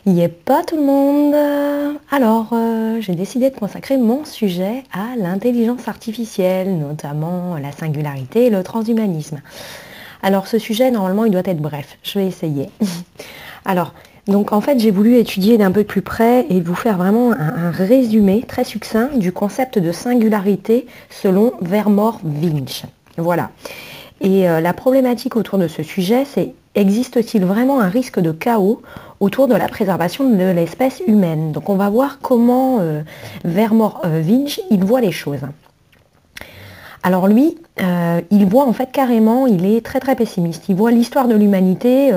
Yep, pas tout le monde. Alors, j'ai décidé de consacrer mon sujet à l'intelligence artificielle, notamment la singularité et le transhumanisme. Alors, ce sujet, normalement, il doit être bref. Je vais essayer. Alors, donc en fait, j'ai voulu étudier d'un peu plus près et vous faire vraiment un résumé très succinct du concept de singularité selon Vermor Winch. Voilà. Et la problématique autour de ce sujet, c'est existe-t-il vraiment un risque de chaos autour de la préservation de l'espèce humaine? Donc on va voir comment Vermor Winch il voit les choses. Alors lui, il voit en fait carrément, il est très très pessimiste. Il voit l'histoire de l'humanité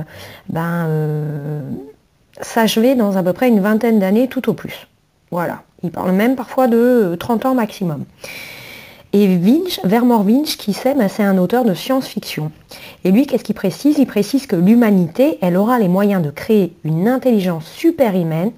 s'achever dans à peu près une vingtaine d'années tout au plus. Voilà. Il parle même parfois de 30 ans maximum. Et Vermor Winch, qui c'est, c'est un auteur de science-fiction. Et lui, qu'est-ce qu'il précise? Il précise que l'humanité, elle aura les moyens de créer une intelligence super-humaine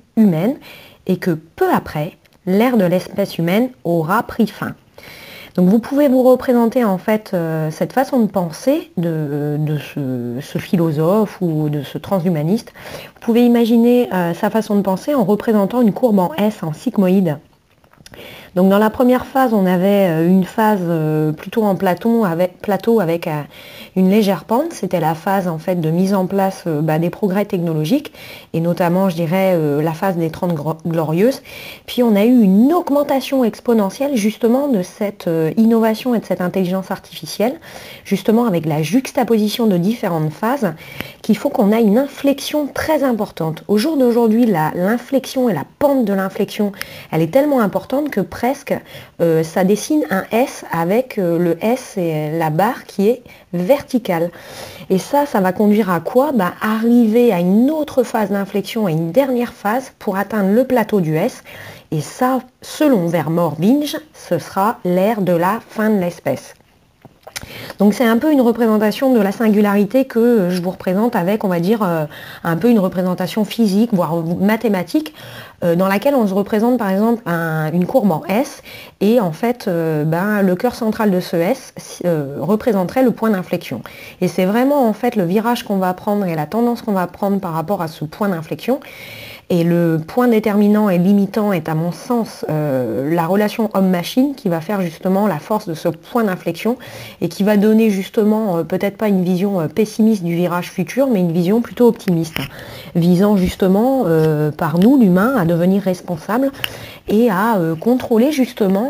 et que peu après, l'ère de l'espèce humaine aura pris fin. Donc vous pouvez vous représenter en fait cette façon de penser de ce philosophe ou de ce transhumaniste. Vous pouvez imaginer sa façon de penser en représentant une courbe en S, en sigmoïde. Donc dans la première phase, on avait une phase plutôt en plateau avec une légère pente. C'était la phase en fait de mise en place des progrès technologiques et notamment, je dirais, la phase des 30 glorieuses. Puis on a eu une augmentation exponentielle justement de cette innovation et de cette intelligence artificielle, justement avec la juxtaposition de différentes phases, qu'il faut qu'on ait une inflexion très importante. Au jour d'aujourd'hui, l'inflexion et la pente de l'inflexion, elle est tellement importante que presque ça dessine un S avec le S et la barre qui est verticale. Et ça va conduire à quoi? Arriver à une autre phase d'inflexion et une dernière phase pour atteindre le plateau du S. Et ça, selon Vermor Winch, ce sera l'ère de la fin de l'espèce. Donc c'est un peu une représentation de la singularité que je vous représente avec, on va dire, un peu une représentation physique, voire mathématique, dans laquelle on se représente par exemple une courbe en S, et en fait le cœur central de ce S représenterait le point d'inflexion. Et c'est vraiment en fait le virage qu'on va prendre et la tendance qu'on va prendre par rapport à ce point d'inflexion. Et le point déterminant et limitant est à mon sens la relation homme-machine qui va faire justement la force de ce point d'inflexion et qui va donner justement peut-être pas une vision pessimiste du virage futur, mais une vision plutôt optimiste, visant justement par nous, l'humain, à devenir responsable et à contrôler justement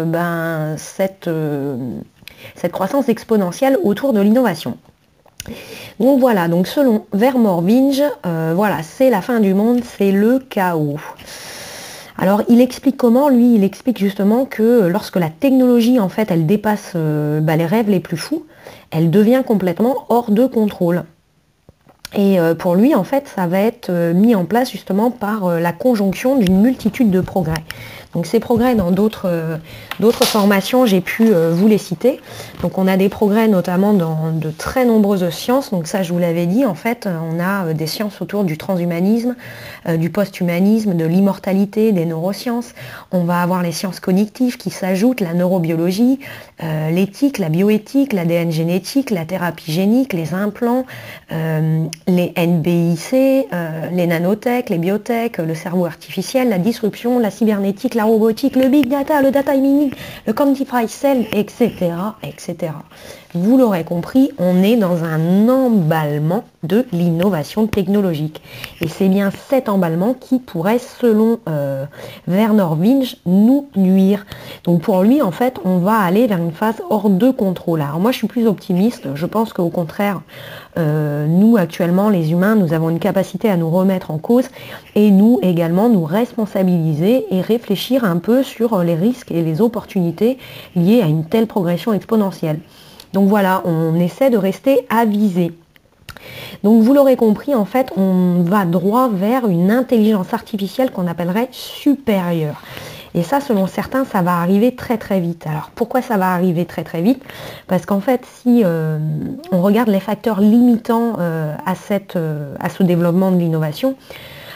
cette croissance exponentielle autour de l'innovation. Donc voilà, donc selon Vermor Winch, voilà, c'est la fin du monde, c'est le chaos. Alors il explique comment? Lui, il explique justement que lorsque la technologie, en fait, elle dépasse les rêves les plus fous, elle devient complètement hors de contrôle. Et pour lui, en fait, ça va être mis en place justement par la conjonction d'une multitude de progrès. Donc ces progrès dans d'autres formations, j'ai pu vous les citer. Donc on a des progrès notamment dans de très nombreuses sciences. Donc ça, je vous l'avais dit, en fait, on a des sciences autour du transhumanisme, du post-humanisme, de l'immortalité, des neurosciences. On va avoir les sciences cognitives qui s'ajoutent, la neurobiologie, l'éthique, la bioéthique, l'ADN génétique, la thérapie génique, les implants, les NBIC, les nanotech, les biotech, le cerveau artificiel, la disruption, la cybernétique, la robotique, le big data, le data mining, le quantified cell, etc., etc. Vous l'aurez compris, on est dans un emballement de l'innovation technologique. Et c'est bien cet emballement qui pourrait, selon Vermor Winch, nous nuire. Donc pour lui, en fait, on va aller vers une phase hors de contrôle. Alors moi, je suis plus optimiste. Je pense qu'au contraire, nous, actuellement, les humains, nous avons une capacité à nous remettre en cause et nous, également, nous responsabiliser et réfléchir un peu sur les risques et les opportunités liées à une telle progression exponentielle. Donc voilà, on essaie de rester avisé. Donc vous l'aurez compris, en fait, on va droit vers une intelligence artificielle qu'on appellerait supérieure. Et ça, selon certains, ça va arriver très très vite. Alors pourquoi ça va arriver très très vite? Parce qu'en fait, si on regarde les facteurs limitants à ce développement de l'innovation,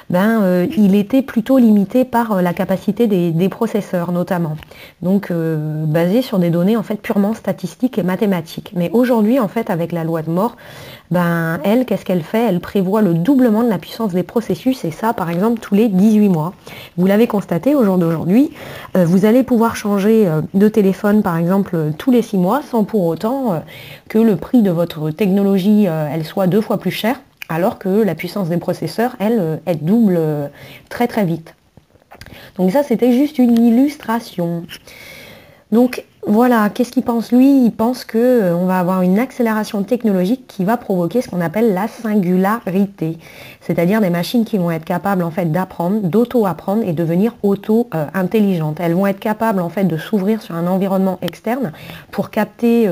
il était plutôt limité par la capacité des processeurs notamment. Donc basé sur des données en fait purement statistiques et mathématiques. Mais aujourd'hui en fait avec la loi de Moore, elle, qu'est-ce qu'elle fait? Elle prévoit le doublement de la puissance des processus et ça par exemple tous les 18 mois. Vous l'avez constaté au jour d'aujourd'hui, vous allez pouvoir changer de téléphone par exemple tous les 6 mois sans pour autant que le prix de votre technologie elle soit 2 fois plus chère, alors que la puissance des processeurs, elle double très très vite. Donc ça, c'était juste une illustration. Donc voilà, qu'est-ce qu'il pense lui? Il pense qu'on va avoir une accélération technologique qui va provoquer ce qu'on appelle la singularité, c'est-à-dire des machines qui vont être capables en fait d'apprendre, d'auto-apprendre et devenir auto-intelligentes. Elles vont être capables en fait de s'ouvrir sur un environnement externe pour capter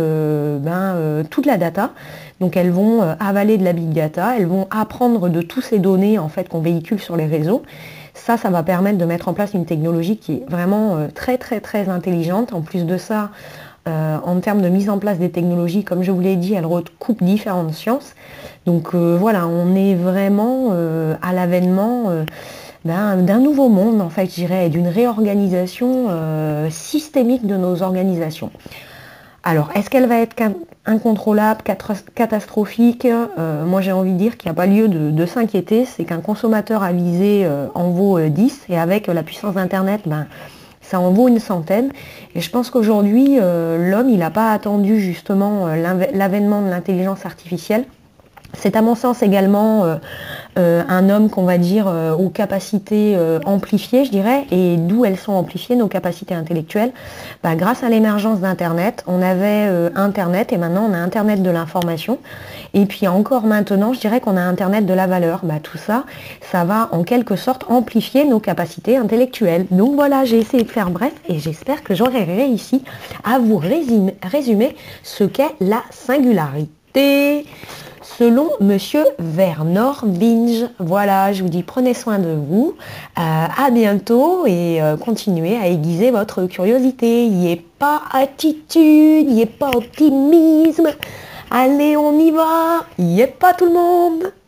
toute la data. Donc elles vont avaler de la big data, elles vont apprendre de toutes ces données en fait qu'on véhicule sur les réseaux. Ça va permettre de mettre en place une technologie qui est vraiment très très très intelligente. En plus de ça, en termes de mise en place des technologies, comme je vous l'ai dit, elle recoupe différentes sciences. Donc voilà, on est vraiment à l'avènement d'un nouveau monde, en fait, je dirais, et d'une réorganisation systémique de nos organisations. Alors, est-ce qu'elle va être incontrôlable, catastrophique? Moi, j'ai envie de dire qu'il n'y a pas lieu de s'inquiéter. C'est qu'un consommateur avisé en vaut 10 et avec la puissance d'Internet, ça en vaut une centaine. Et je pense qu'aujourd'hui, l'homme, il n'a pas attendu justement l'avènement de l'intelligence artificielle. C'est à mon sens également un homme qu'on va dire aux capacités amplifiées, je dirais, et d'où elles sont amplifiées, nos capacités intellectuelles. Grâce à l'émergence d'Internet, on avait Internet et maintenant on a Internet de l'information. Et puis encore maintenant, je dirais qu'on a Internet de la valeur. Tout ça, ça va en quelque sorte amplifier nos capacités intellectuelles. Donc voilà, j'ai essayé de faire bref et j'espère que j'aurai réussi à vous résumer ce qu'est la singularité. Selon Monsieur Vernor Vinge. Voilà, je vous dis prenez soin de vous, à bientôt et continuez à aiguiser votre curiosité. Il n'y ait pas attitude, il n'y ait pas optimisme. Allez, on y va, il n'y ait pas tout le monde.